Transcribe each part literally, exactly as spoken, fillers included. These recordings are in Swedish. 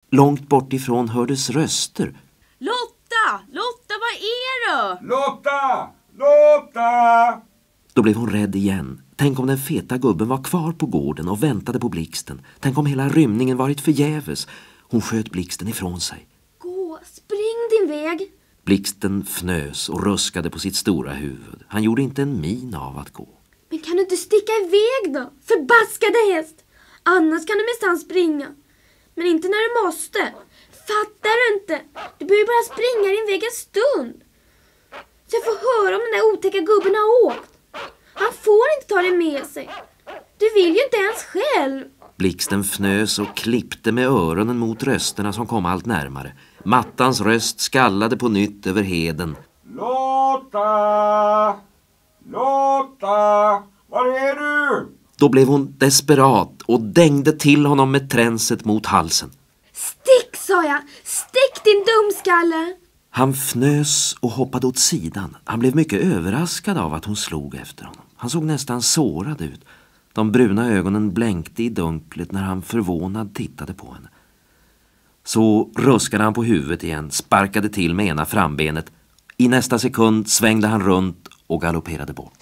Långt bort ifrån hördes röster. Lotta! Lotta, vad är du? Lotta! Lotta! Då blev hon rädd igen. Tänk om den feta gubben var kvar på gården och väntade på Blixten. Tänk om hela rymningen varit förgäves. Hon sköt Blixten ifrån sig. Gå, spring din väg. Blixten fnös och ruskade på sitt stora huvud. Han gjorde inte en min av att gå. Men kan du inte sticka iväg då? Förbaskade häst. Annars kan du minsann springa. Men inte när du måste. Fattar du inte? Du behöver bara springa din väg en stund. Så jag får höra om den där otäcka gubben har åkt. Han får inte ta det med sig. Du vill ju inte ens själv. Blixten fnös och klippte med öronen mot rösterna som kom allt närmare. Mattans röst skallade på nytt över heden. Lotta! Lotta! Var är du? Då blev hon desperat och dängde till honom med tränset mot halsen. Stick, sa jag. Stick din dumskalle. Han fnös och hoppade åt sidan. Han blev mycket överraskad av att hon slog efter honom. Han såg nästan sårad ut. De bruna ögonen blänkte i dunklet när han förvånad tittade på henne. Så ruskade han på huvudet igen, sparkade till med ena frambenet. I nästa sekund svängde han runt och galopperade bort.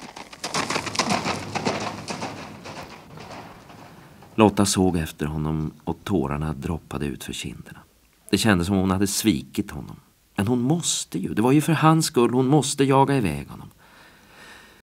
Lotta såg efter honom och tårarna droppade ut för kinderna. Det kändes som om hon hade svikit honom. Men hon måste ju, det var ju för hans skull hon måste jaga iväg honom.